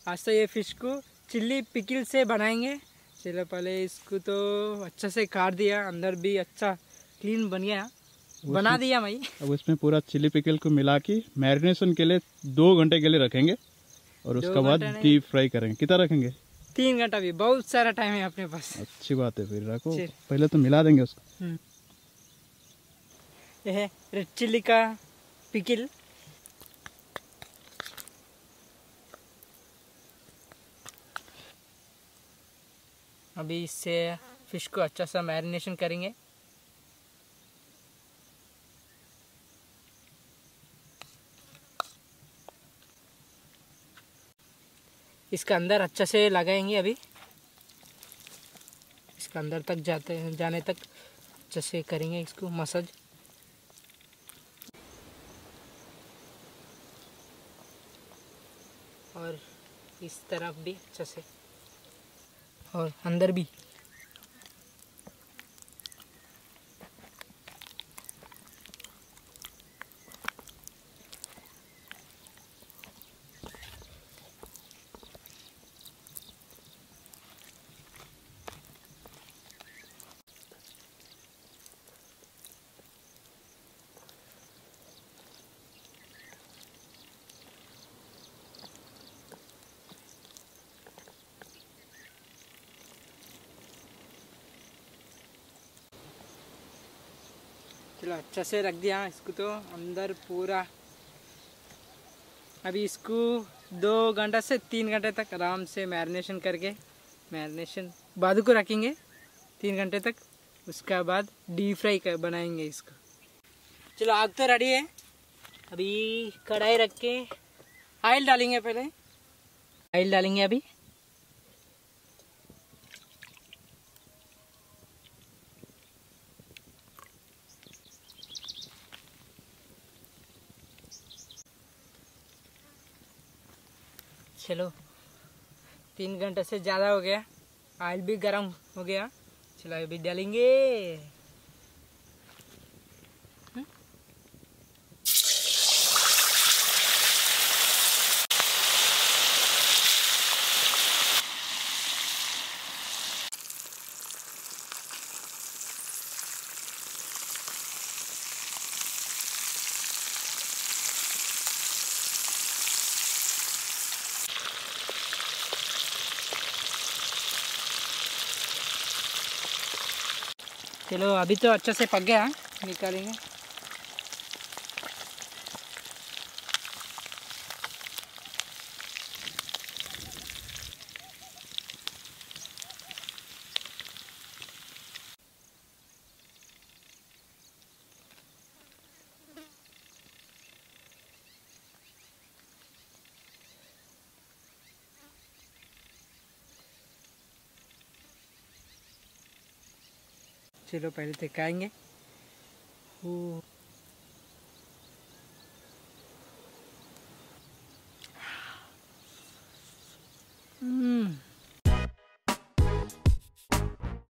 आज तो ये फ़िश को चिल्ली पिकल से बनाएंगे। चलो पहले इसको तो अच्छा से काट दिया, अंदर भी अच्छा क्लीन बन गया, बना दिया मैं। अब इसमें पूरा चिली पिकल को मिला के मैरिनेशन के लिए 2 घंटे के लिए रखेंगे और उसके बाद डीप फ्राई करेंगे। कितना रखेंगे? 3 घंटा भी बहुत सारा टाइम है अपने पास। अच्छी बात है, फिर रखो। पहले तो मिला देंगे उसको। यह है रेड चिल्ली का पिकल। अभी इससे फिश को अच्छा सा मैरिनेशन करेंगे। इसका अंदर अच्छा से लगाएंगे। अभी इसका अंदर तक जाने तक अच्छे से करेंगे इसको मसाज। और इस तरफ भी अच्छे से, और अंदर भी। चलो अच्छा से रख दिया इसको तो अंदर पूरा। अभी इसको 2 घंटा से 3 घंटे तक आराम से मैरिनेशन करके, मैरिनेशन बाद को रखेंगे 3 घंटे तक। उसके बाद डीप फ्राई बनाएंगे इसको। चलो आग तो रेडी है। अभी कढ़ाई रख के ऑयल डालेंगे। पहले ऑयल डालेंगे अभी। चलो 3 घंटे से ज़्यादा हो गया, ऑयल भी गर्म हो गया। चलो अभी डालेंगे। चलो अभी तो अच्छा से पक गया, निकालेंगे। चलो पहले तो खाएंगे।